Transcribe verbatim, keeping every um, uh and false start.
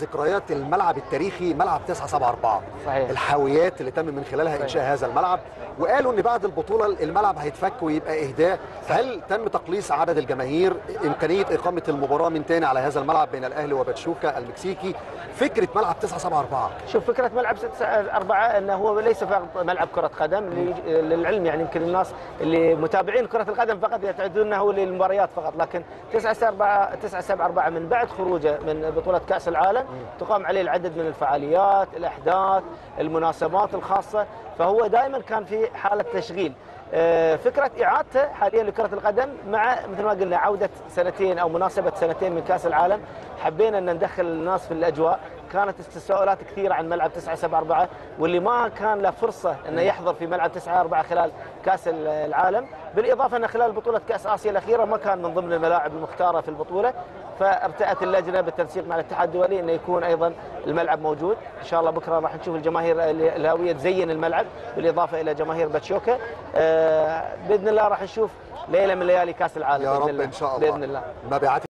ذكريات الملعب التاريخي ملعب تسعة سبعة أربعة، صحيح. الحاويات اللي تم من خلالها صحيح. انشاء هذا الملعب، وقالوا ان بعد البطوله الملعب هيتفك ويبقى اهداء، فهل تم تقليص عدد الجماهير، امكانيه اقامه المباراه من تاني على هذا الملعب بين الاهلي وباتشوكا المكسيكي، فكره ملعب تسعة سبعة أربعة؟ شوف، فكره ملعب ستة سبعة أربعة انه هو ليس فقط ملعب كره قدم. للعلم يعني يمكن الناس اللي متابعين كره القدم فقط يعتقدونه للمباريات فقط، لكن تسعة سبعة أربعة من بعد خروجه من بطوله كاس العالم تقام عليه العدد من الفعاليات، الاحداث، المناسبات الخاصه، فهو دائما كان في حاله تشغيل. فكره اعادته حاليا لكره القدم مع مثل ما قلنا عوده سنتين او مناسبه سنتين من كاس العالم، حبينا ان ندخل الناس في الاجواء. كانت تساؤلات كثيره عن ملعب تسعة سبعة أربعة، واللي ما كان له فرصه انه يحضر في ملعب تسعة أربعة خلال كاس العالم، بالاضافه ان خلال بطوله كاس اسيا الاخيره ما كان من ضمن الملاعب المختاره في البطوله، فارتأت اللجنه بالتنسيق مع الاتحاد الدولي انه يكون ايضا الملعب موجود. ان شاء الله بكره راح نشوف الجماهير الهاويه تزين الملعب بالاضافه الى جماهير باتشوكا. باذن الله راح نشوف ليله من ليالي كاس العالم يا رب ان شاء الله باذن الله. مبيعات